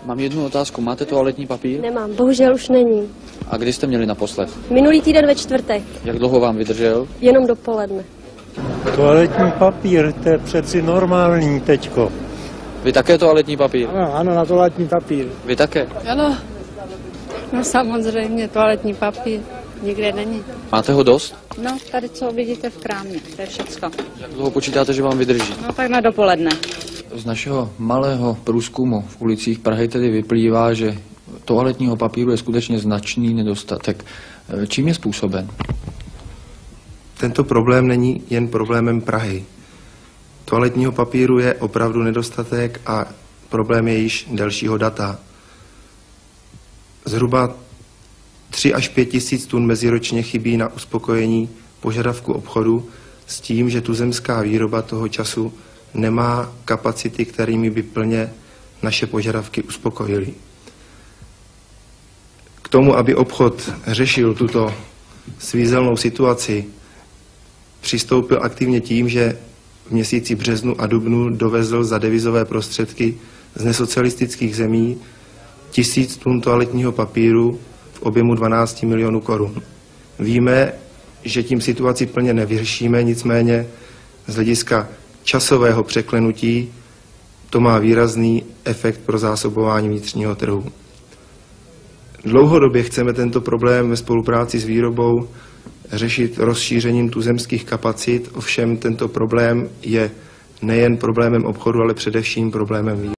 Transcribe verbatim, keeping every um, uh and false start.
Mám jednu otázku. Máte toaletní papír? Nemám, bohužel už není. A kdy jste měli naposled? Minulý týden ve čtvrtek, Jak dlouho vám vydržel? jenom dopoledne. Toaletní papír, to je přeci normální teďko. Vy také toaletní papír? Ano, ano, na toaletní papír. Vy také? Ano, no samozřejmě, toaletní papír nikde není. Máte ho dost? No, tady co vidíte v krámě, to je všecko. Jak dlouho počítáte, že vám vydrží? No tak na dopoledne. Z našeho malého průzkumu v ulicích Prahy tedy vyplývá, že toaletního papíru je skutečně značný nedostatek. Čím je způsoben? Tento problém není jen problémem Prahy. Toaletního papíru je opravdu nedostatek a problém je již delšího data. Zhruba tři až pět tisíc tun meziročně chybí na uspokojení požadavku obchodu s tím, že tuzemská výroba toho času nemá kapacity, kterými by plně naše požadavky uspokojily. K tomu, aby obchod řešil tuto svízelnou situaci, přistoupil aktivně tím, že v měsíci březnu a dubnu dovezl za devizové prostředky z nesocialistických zemí tisíc tun toaletního papíru v objemu dvanáct milionů korun. Víme, že tím situaci plně nevyřešíme, nicméně z hlediska časového překlenutí to má výrazný efekt pro zásobování vnitřního trhu. Dlouhodobě chceme tento problém ve spolupráci s výrobou řešit rozšířením tuzemských kapacit, ovšem tento problém je nejen problémem obchodu, ale především problémem výroby.